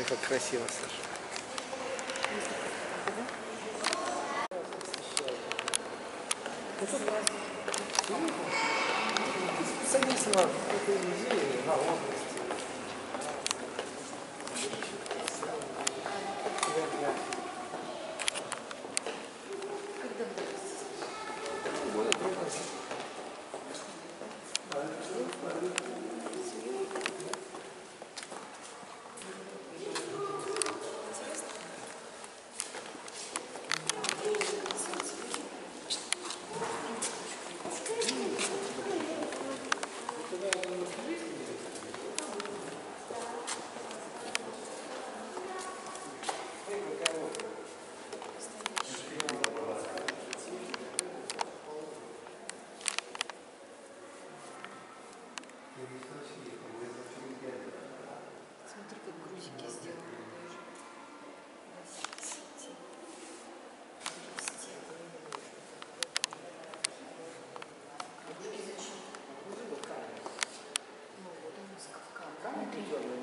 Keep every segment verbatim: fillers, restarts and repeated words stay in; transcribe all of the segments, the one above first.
как красиво, Саша. Садись на этой музее, на области. Смотри, как грузики сделаны. Ну, вот он из Кавказа.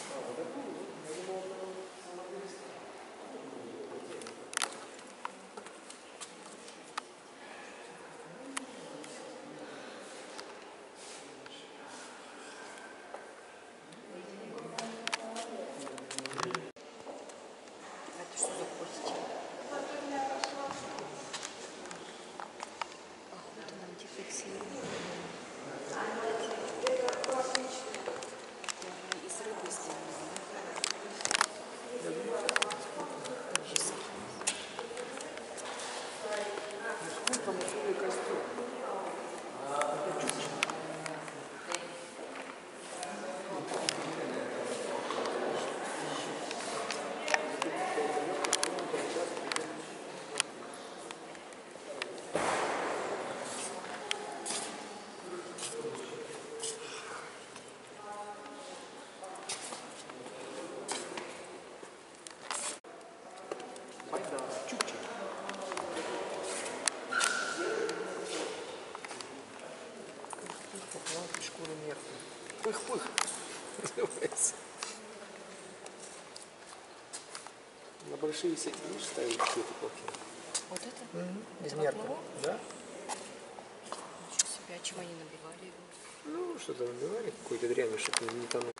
Это что за кости? Охота на антификсированную. Из рыбы сделаны. Сколько мужской костюм? Байдар, чукча. Поплавки шкуры мертвые. Пых-пых называется. На большие сети, видишь, ставили какие-то палки. Вот это? Угу. Из Это мертвых. поплавок? Да? Ничего себе, а чем они набивали его? Ну, что-то набивали, какой-то дрянью, чтобы не тонул.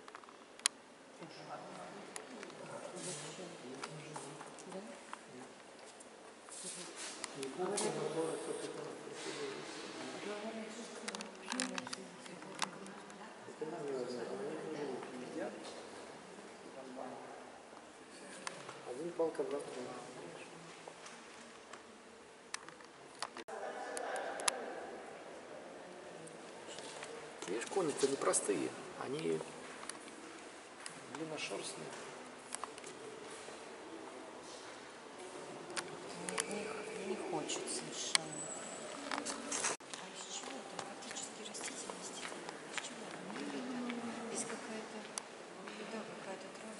Один палка, два палка. Видишь, кони-то непростые, они длинношерстные. Не, не хочет совершенно. А из чего это? Фактически растительности. Из чего? Не видно. Здесь какая-то еда, какая-то трава.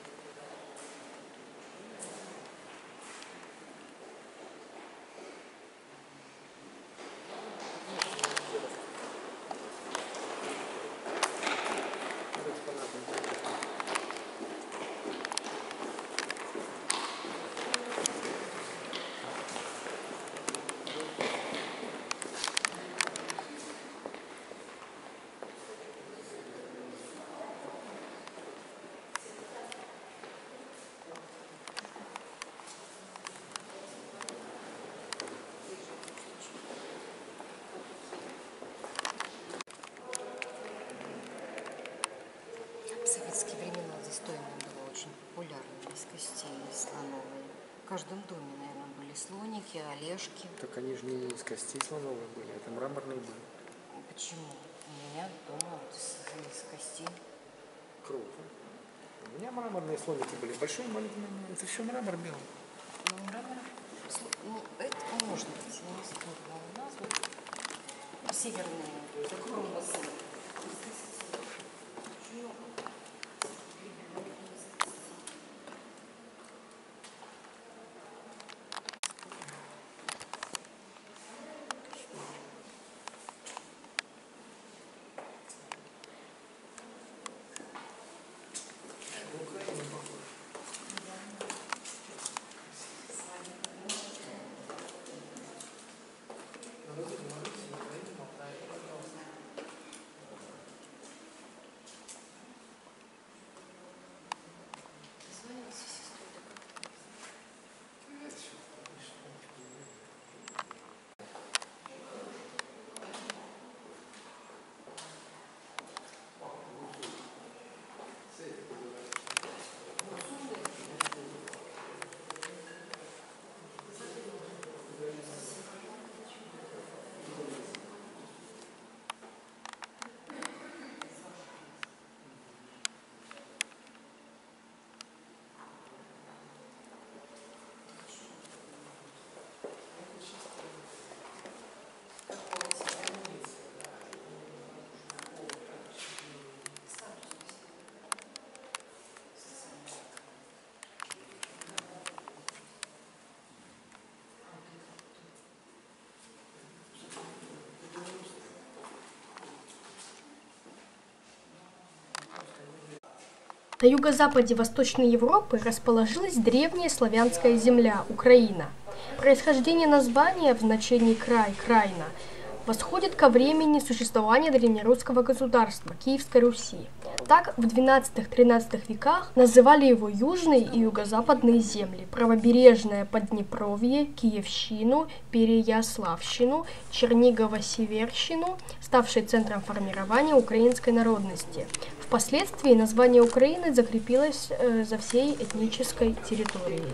В советские времена застойная была очень популярна из костей слоновой. В каждом доме, наверное, были слоники, олешки. Так они же не из костей слоновые были, это мраморные были. Почему? У меня дома вот из, из костей. Круто. У меня мраморные слоники были. Большой, маленький, это все мрамор белый. Ну, мрамор, ну, это может быть, я не вспомнила назву. Северные, это хромосы. Украина похож. На юго-западе Восточной Европы расположилась древняя славянская земля – Украина. Происхождение названия в значении «край», «крайна» восходит ко времени существования древнерусского государства – Киевской Руси. Так, в двенадцатом-тринадцатом веках называли его южные и юго-западные земли, правобережное Поднепровье, Киевщину, Переяславщину, Чернигово-Северщину, ставшей центром формирования украинской народности. Впоследствии название Украины закрепилось э, за всей этнической территорией.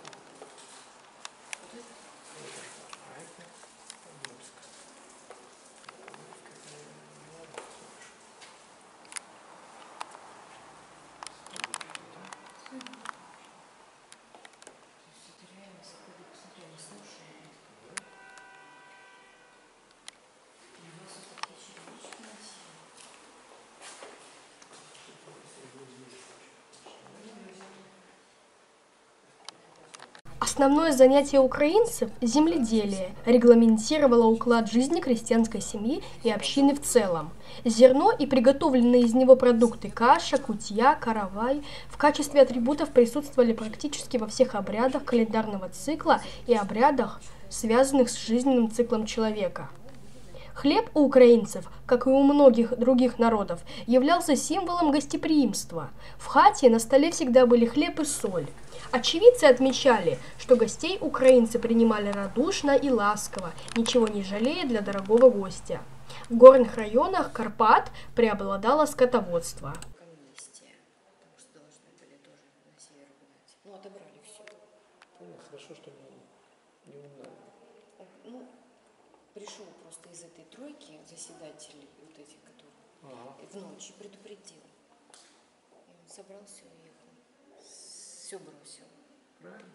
Основное занятие украинцев – земледелие – регламентировало уклад жизни крестьянской семьи и общины в целом. Зерно и приготовленные из него продукты – каша, кутья, каравай – в качестве атрибутов присутствовали практически во всех обрядах календарного цикла и обрядах, связанных с жизненным циклом человека. Хлеб у украинцев, как и у многих других народов, являлся символом гостеприимства. В хате на столе всегда были хлеб и соль. Очевидцы отмечали, что гостей украинцы принимали радушно и ласково, ничего не жалея для дорогого гостя. В горных районах Карпат преобладало скотоводство. Хорошо, что не, не умная. Ну, пришел просто из этой тройки заседателей, вот этих, которые ага. в ночь предупредил. И он собрался и уехал. Все бросил. Правильно.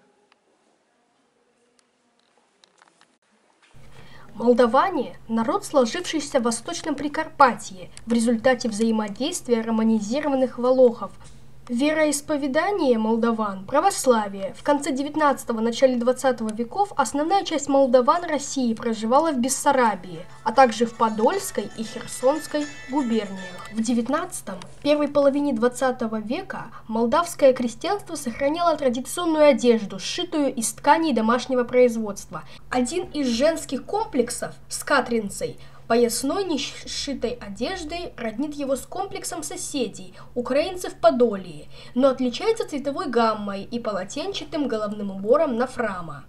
Молдаване – народ, сложившийся в Восточном Прикарпатье в результате взаимодействия романизированных волохов. Вероисповедание молдаван – православие. В конце девятнадцатого – начале двадцатого веков основная часть молдаван России проживала в Бессарабии, а также в Подольской и Херсонской губерниях. В девятнадцатом – первой половине двадцатого века молдавское крестьянство сохраняло традиционную одежду, сшитую из тканей домашнего производства. Один из женских комплексов с катринцей – поясной несшитой одеждой роднит его с комплексом соседей, украинцев Подолии, но отличается цветовой гаммой и полотенчатым головным убором на фрама.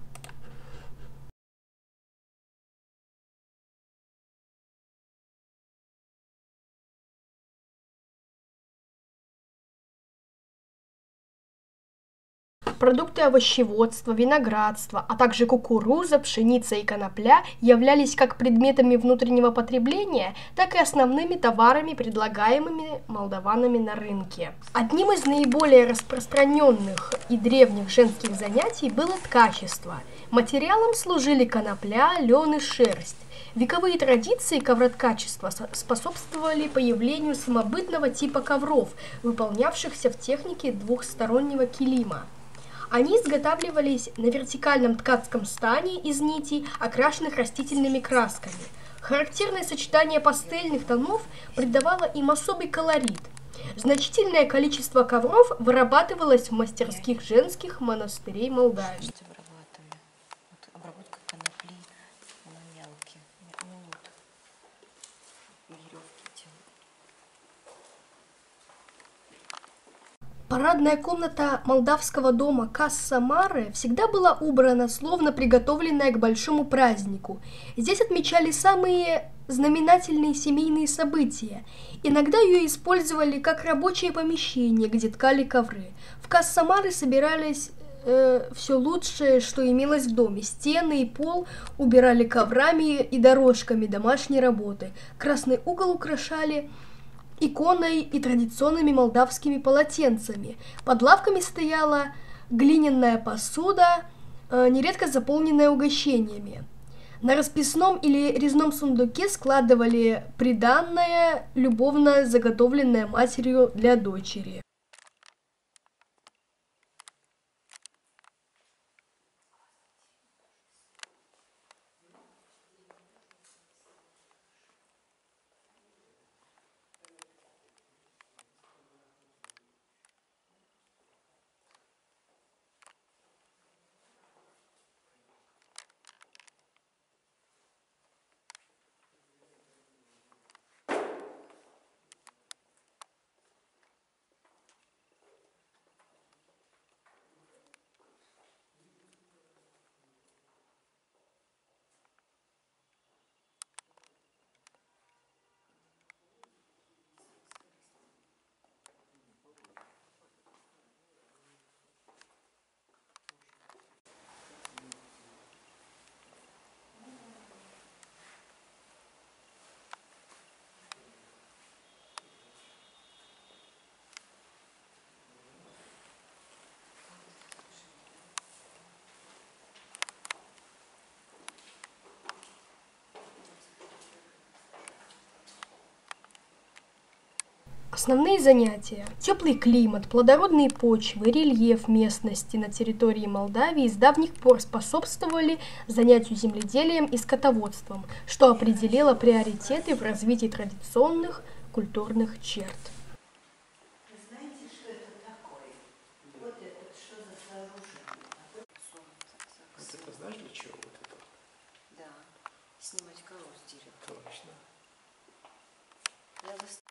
Продукты овощеводства, виноградства, а также кукуруза, пшеница и конопля являлись как предметами внутреннего потребления, так и основными товарами, предлагаемыми молдаванами на рынке. Одним из наиболее распространенных и древних женских занятий было ткачество. Материалом служили конопля, лен и шерсть. Вековые традиции ковроткачества способствовали появлению самобытного типа ковров, выполнявшихся в технике двухстороннего килима. Они изготавливались на вертикальном ткацком стане из нитей, окрашенных растительными красками. Характерное сочетание пастельных тонов придавало им особый колорит. Значительное количество ковров вырабатывалось в мастерских женских монастырей Молдавии. Обработка конопли на мелкие, минут, веревки делают. Парадная комната молдавского дома Касса Маре всегда была убрана, словно приготовленная к большому празднику. Здесь отмечали самые знаменательные семейные события. Иногда ее использовали как рабочее помещение, где ткали ковры. В Касса Маре собирались э, все лучшее, что имелось в доме. Стены и пол убирали коврами и дорожками домашней работы. Красный угол украшали иконой и традиционными молдавскими полотенцами. Под лавками стояла глиняная посуда, нередко заполненная угощениями. На расписном или резном сундуке складывали приданное, любовно заготовленное матерью для дочери. Основные занятия. Теплый климат, плодородные почвы, рельеф местности на территории Молдавии с давних пор способствовали занятию земледелием и скотоводством, что определило приоритеты в развитии традиционных культурных черт. Знаете, что это такое? Вот это что за сооружение? Вот это знаешь для чего вот это? Да, снимать кору с дерева. Точно. Я вас